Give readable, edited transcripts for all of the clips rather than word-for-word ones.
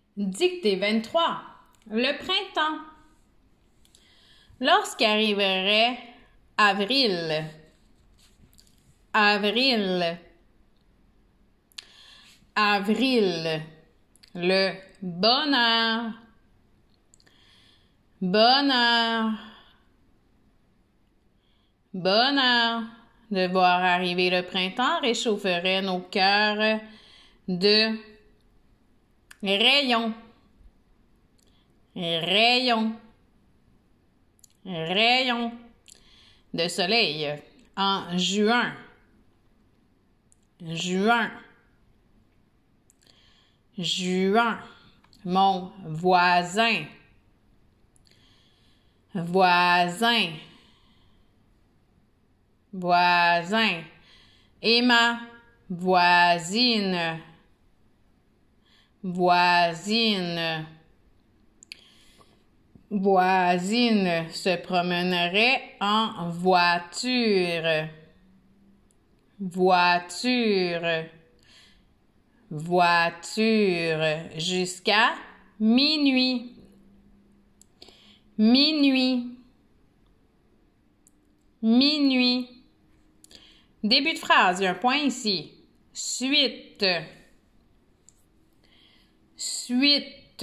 Dictée 23. Le printemps. Lorsqu'arriverait avril, avril, avril, le bonheur, bonheur, bonheur. De voir arriver le printemps réchaufferait nos cœurs de rayons, rayons, rayons de soleil en juin, juin, juin. Mon voisin, voisin, voisin. Et ma voisine, voisine, voisine se promènerait en voiture, voiture, voiture, jusqu'à minuit, minuit, minuit. Début de phrase, il y a un point ici. Suite, suite,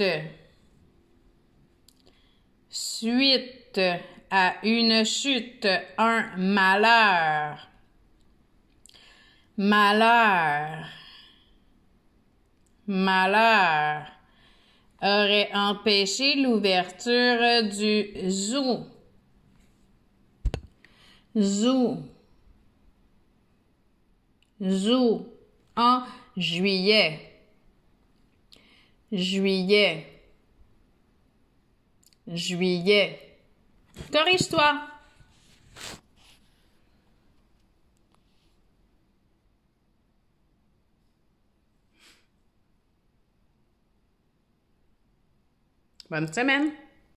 suite à une chute, un malheur, malheur, malheur aurait empêché l'ouverture du zoo, zoo, zoo en juillet, juillet, juillet. Corrige-toi. Bonne semaine.